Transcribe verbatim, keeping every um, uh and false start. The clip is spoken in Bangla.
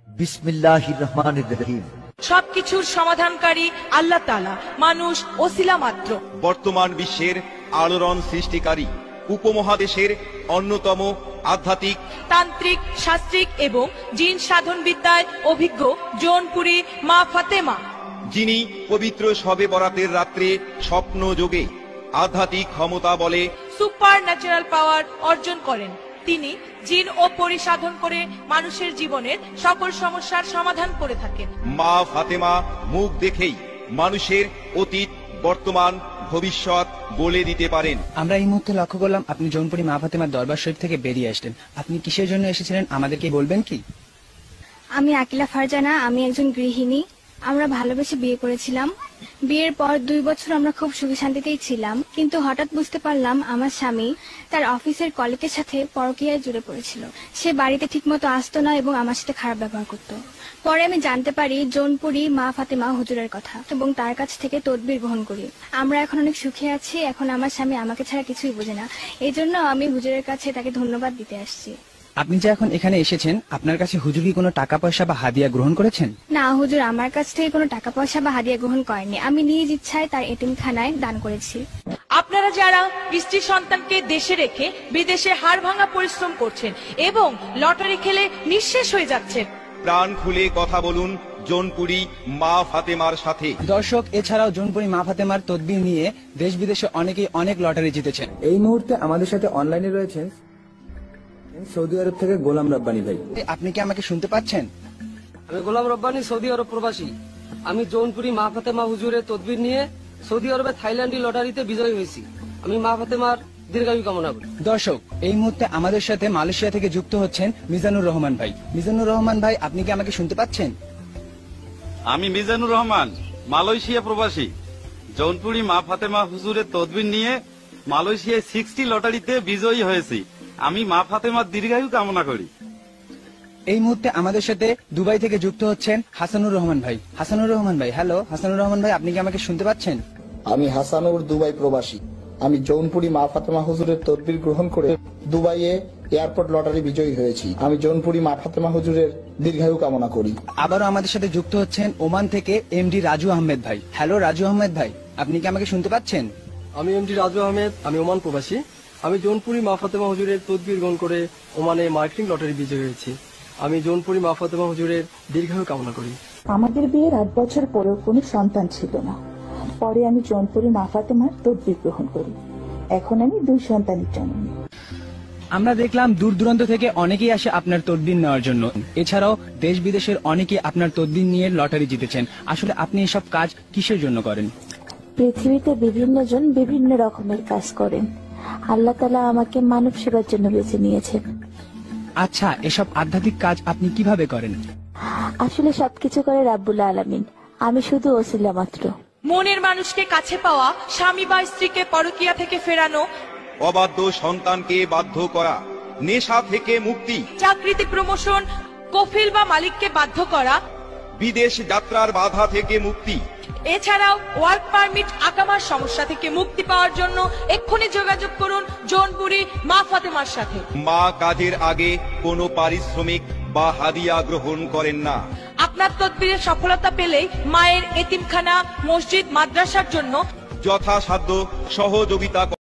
বিসমিল্লাহির রহমানির রহিম। সবকিছুর সমাধানকারী আল্লাহ তাআলা, মানুষ ওসিলা মাত্র। বর্তমান বিশ্বের আলোড়ন সৃষ্টিকারী উপমহাদেশের অন্যতম আধ্যাত্মিক, তান্ত্রিক, শাস্ত্রিক এবং জিন সাধন বিদ্যায় অভিজ্ঞ জৌনপুরী মা ফাতেমা, যিনি পবিত্র শবে বরাতের রাত্রে স্বপ্ন যোগে আধ্যাত্মিক ক্ষমতা বলে সুপার ন্যাচারাল পাওয়ার অর্জন করেন। তিনি জিন ও পরিসাধন করে মানুষের জীবনের সকল সমস্যার সমাধান করে থাকেন। মা ফাতেমা মুখ দেখেই মানুষের অতীত, বর্তমান, ভবিষ্যৎ বলে দিতে পারেন। আমরা এই মুহূর্তে লক্ষ্য করলাম আপনি জৌনপুরী মা ফাতেমার দরবার শরীফ থেকে বেরিয়ে আসলেন। আপনি কিসের জন্য এসেছিলেন আমাদেরকে বলবেন কি? আমি আকিলা ফারজানা, আমি একজন গৃহিণী। আমরা ভালোবেসে বিয়ে করেছিলাম। বিয়ের পর দুই বছর আমরা খুব সুখী শান্তিতেই ছিলাম, কিন্তু হঠাৎ বুঝতে পারলাম আমার স্বামী তার অফিসের কলিগের সাথে পরকীয়ায় জুড়ে পড়েছিল। সে বাড়িতে ঠিকমতো আসতো না এবং আমার সাথে খারাপ ব্যবহার করত। পরে আমি জানতে পারি জৌনপুরী মা ফাতেমা হুজুরের কথা এবং তার কাছ থেকে তদবির গ্রহণ করি। আমরা এখন অনেক সুখে আছি। এখন আমার স্বামী আমাকে ছাড়া কিছুই বোঝে না। এই জন্য আমি হুজুরের কাছে তাকে ধন্যবাদ দিতে আসছি। আপনি যে এখন এখানে এসেছেন, আপনার কাছে হুজুর কি কোনো টাকা পয়সা বা হাদিয়া গ্রহণ করেছেন? না, হুজুর আমার কাছ থেকে কোনো টাকা পয়সা বা হাদিয়া গ্রহণ করেনি। আমি নিজ ইচ্ছায় তার এতিমখানায় দান করেছি। আপনারা যারা স্ত্রী সন্তানকে দেশে রেখে বিদেশে হাড় ভাঙা পরিশ্রম করছেন এবং লটারি খেলে নিঃশেষ হয়ে যাচ্ছেন, প্রাণ খুলে কথা বলুন জৌনপুরী মা ফাতেমার সাথে। দর্শক, এছাড়াও জৌনপুরী মা ফাতেমার তদবির নিয়ে দেশ বিদেশে অনেকেই অনেক লটারি জিতেছেন। এই মুহূর্তে আমাদের সাথে অনলাইনে রয়েছেন সৌদি আরব থেকে গোলাম রব্বানী ভাই। আপনি কি আমাকে শুনতে পাচ্ছেন? আমি গোলাম রব্বানী, সৌদি আরব প্রবাসী। আমি জৌনপুরী মা ফাতেমা হুজুরের তদবির নিয়ে সৌদি আরবে থাইল্যান্ডি লটারিতে বিজয়ী হয়েছি। আমি মা ফাতেমার দীর্ঘায়ু কামনা করি। দর্শক, এই মুহূর্তে আমাদের সাথে মালয়েশিয়া থেকে যুক্ত হচ্ছেন মিজানুর রহমান ভাই। মিজানুর রহমান ভাই, আপনি কি আমাকে শুনতে পাচ্ছেন? আমি মিজানুর রহমান, মালয়েশিয়া প্রবাসী। জৌনপুরী মা ফাতেমা হুজুরের তদবির নিয়ে মালয়েশিয়ায় সিক্সটি লটারিতে বিজয়ী হয়েছি। আমি মা ফাতেমার দীর্ঘায়ু কামনা করি। এই মুহূর্তে আমাদের সাথে দুবাই থেকে যুক্ত হচ্ছেন হাসানুর রহমান ভাই। হাসানুর রহমান ভাই, হ্যালো হাসানুর রহমান ভাই, আপনি কি আমাকে শুনতে পাচ্ছেন? আমি হাসানুর, দুবাই প্রবাসী। আমি জৌনপুরী মা ফাতেমা হুজুরের তদবির গ্রহণ করে দুবাইয়ে এয়ারপোর্ট লটারি বিজয়ী হয়েছি। আমি জৌনপুরী মা ফাতেমা হুজুরের দীর্ঘায়ু কামনা করি। আবারও আমাদের সাথে যুক্ত হচ্ছেন ওমান থেকে এমডি রাজু আহমেদ ভাই। হ্যালো রাজু আহমেদ ভাই, আপনি কি আমাকে শুনতে পাচ্ছেন? আমি এমডি রাজু আহমেদ, আমি ওমান প্রবাসী। আমি জৌনপুরী মা ফাতেমা হুজুরের তদবির গ্রহণ করে ওমানে মার্কেটিং লটারি বিজয়ী হয়েছি। আমি জৌনপুরী মা ফাতেমা হুজুরের দীর্ঘায়ু কামনা করি। আমাদের বিয়ের আট বছর পরেও কোনো সন্তান ছিল না। পরে আমি জৌনপুরী মা ফাতেমার তদবির গ্রহণ করি। এখন আমি দুই সন্তানের জননী। আমরা দেখলাম দূর দূরান্ত থেকে অনেকেই আসে আপনার তদবির নেওয়ার জন্য। এছাড়াও দেশ বিদেশের অনেকেই আপনার তদবির নিয়ে লটারি জিতেছেন। আসলে আপনি এসব কাজ কিসের জন্য করেন? পৃথিবীতে বিভিন্ন জন বিভিন্ন রকমের কাজ করেন। আল্লাহ তাআলা আমাকে মানব সেবার জন্য বেছে নিয়েছেন। আচ্ছা, এসব আধ্যাত্মিক কাজ আপনি কিভাবে করেন? আসলে সবকিছু করে রাব্বুল আলামিন, আমি শুধু ওসিলা মাত্র। মনের মানুষকে কাছে পাওয়া, স্বামী বা স্ত্রীকে পরকীয়া থেকে ফেরানো, অবাধ্য সন্তানকে বাধ্য করা, নেশা থেকে মুক্তি, চাকরিতে প্রমোশন, কফিল বা মালিককে বাধ্য করা, বিদেশ যাত্রার বাধা থেকে মুক্তি। এছাড়াও ওয়ার্ক পারমিট আকামার সমস্যা থেকে মুক্তি পাওয়ার জন্য এক্ষুনি যোগাযোগ করুন জৌনপুরী মা ফাতেমার সাথে। মা কাজের আগে কোনো পারিশ্রমিক বা হাদিয়া গ্রহণ করেন না। আপনার তদবিরের সফলতা পেলেই মায়ের এতিমখানা, মসজিদ, মাদ্রাসার জন্য যথাসাধ্য সহযোগিতা